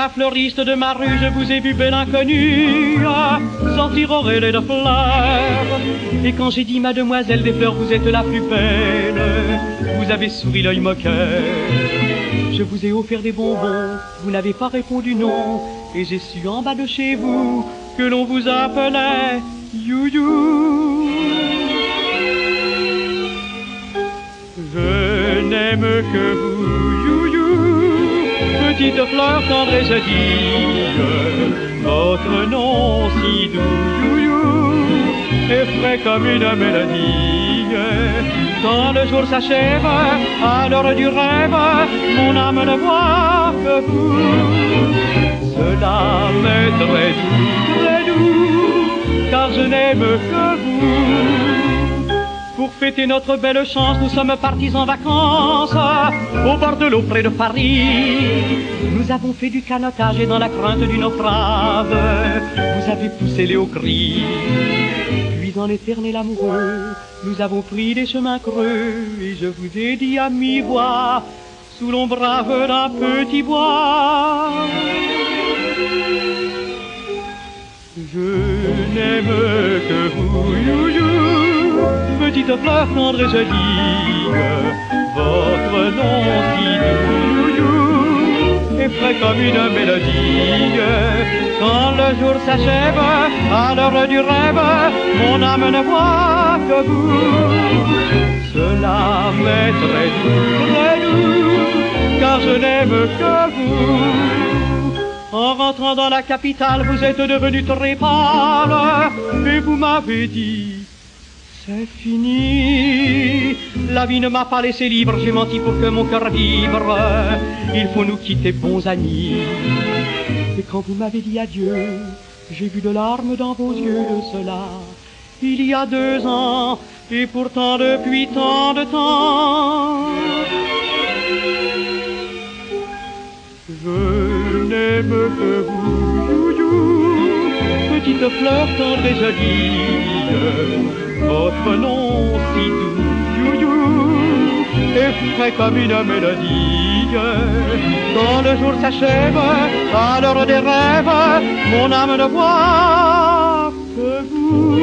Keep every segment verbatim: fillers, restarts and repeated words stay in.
la fleuriste de ma rue, je vous ai vu belle inconnue, sortir au relais de fleurs. Et quand j'ai dit mademoiselle des fleurs, vous êtes la plus belle, vous avez souri l'œil moqueur. Je vous ai offert des bonbons, vous n'avez pas répondu non, et j'ai su en bas de chez vous que l'on vous appelait You-You. Je n'aime que vous, You-You, petite fleur tendre et jolie, votre nom si doux, You-You, est frais comme une mélodie. Quand le jour s'achève, à l'heure du rêve, mon âme ne voit que vous. Cela m'est très doux, très doux, car je n'aime que vous. Pour fêter notre belle chance, nous sommes partis en vacances au bord de l'eau près de Paris. Nous avons fait du canotage et dans la crainte du naufrage, vous avez poussé les hauts cris. Puis dans l'éternel amoureux, nous avons pris des chemins creux et je vous ai dit à mi-voix, sous l'ombrage d'un petit bois. Je n'aime que vous, You-You, petite fleur tendre et jolie, votre nom si doux, You-You, est frais comme une mélodie. Quand le jour s'achève, à l'heure du rêve, mon âme ne voit que vous. Cela m'est très doux, très doux, car je n'aime que vous. En rentrant dans la capitale, vous êtes devenu très pâle, et vous m'avez dit, c'est fini. La vie ne m'a pas laissé libre, j'ai menti pour que mon cœur vibre. Il faut nous quitter, bons amis. Et quand vous m'avez dit adieu, j'ai vu de larmes dans vos yeux de cela. Il y a deux ans, et pourtant depuis tant de temps, je n'aime que vous, You-You, petite fleur tendre et jolie, votre nom si doux, You-You, est frais comme une mélodie. Quand le jour s'achève, à l'heure des rêves, mon âme ne voit que vous.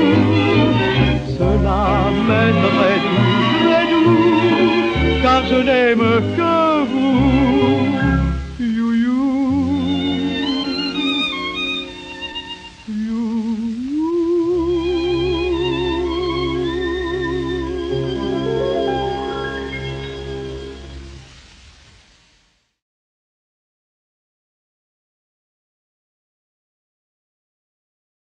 Cela m'est très doux, très doux, car je n'aime que